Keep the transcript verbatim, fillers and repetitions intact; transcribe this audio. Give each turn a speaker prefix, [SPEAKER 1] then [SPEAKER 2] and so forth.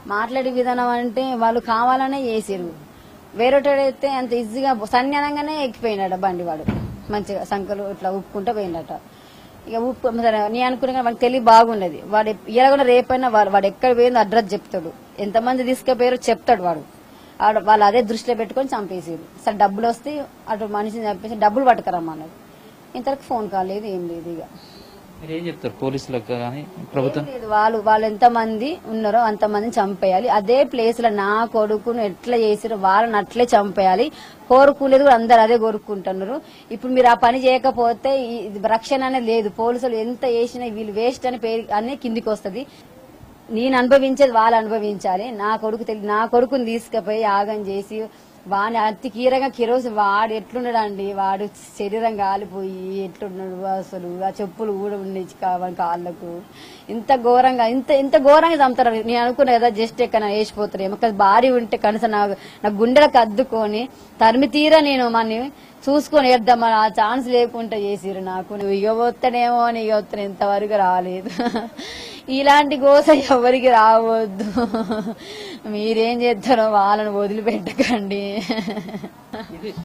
[SPEAKER 1] మాట్లాడే విధానం అంటే వాళ్ళు కావాలనే చేసిరు. వేరేటోడైతే అంత ఈజీగా సన్యానంగానే ఎక్కిపోయినాడు బండి. వాడు మంచిగా సంకలు ఇట్లా ఉప్పుకుంటా పోయినట. ఇక ఉప్పు నేను అనుకున్నా వాడికి తెలివి బాగున్నది. వాడు ఇలా కూడా రేపైనా వాడు వాడు ఎక్కడ పోయిందో అడ్రస్ చెప్తాడు, ఎంతమంది తీసుకుపోయారో చెప్తాడు. వాడు వాళ్ళు అదే దృష్టిలో పెట్టుకుని చంపేసారు. సరే డబ్బులు వస్తే అటు మనిషిని చంపేసి డబ్బులు పట్టుకురమ్మన్నాడు. ఇంతవరకు ఫోన్ కాలేదు, ఏం లేదు. ఇక
[SPEAKER 2] ఏం చెప్తారు పోలీసులకు కానీ ప్రభుత్వం?
[SPEAKER 1] వాళ్ళు వాళ్ళు ఎంత మంది ఉన్నారో అంతమందిని చంపేయాలి. అదే ప్లేస్ లో నా కొడుకును ఎట్లా చేసిరో వాళ్ళని అట్లే చంపేయాలి. కోరుకోలేదు కూడా, అందరు అదే కోరుకుంటున్నారు. ఇప్పుడు మీరు ఆ పని చేయకపోతే రక్షణ అనేది లేదు. పోలీసులు ఎంత చేసినా వీళ్ళు వేస్ట్ అని పేరు అనే కిందికి వస్తుంది. నేను అనుభవించేది వాళ్ళు అనుభవించాలి. నా కొడుకు తెలియదు, నా కొడుకుని తీసుకుపోయి ఆగం చేసి వాడిని అతి కీరంగా కిరోసి వాడు ఎట్లున్నాడు అండి. వాడు శరీరం కాలిపోయి ఎట్లున్నాడు అసలు. ఆ చెప్పులు కూడా ఉండేది కావాలి కాళ్ళకు. ఇంత ఘోరంగా ఇంత ఇంత ఘోరంగా చంపుతారు. నేను అనుకున్నా కదా జస్ట్ ఎక్కడ వేసిపోతారేమో, భారీ ఉంటే కనీసం నా నా గుండెలకు అద్దుకొని తరిమి తీరా నేను మన చూసుకొని వేద్దామని ఆ ఛాన్స్ లేకుండా చేసిరు నాకు. నువ్వు ఇక పోతానేమో అని ఇక వస్తాను, ఇంతవరకు రాలేదు. ఇలాంటి గోస ఎవరికి రావద్దు. మీరేం చేస్తారో వాళ్ళని వదిలిపెట్టకండి.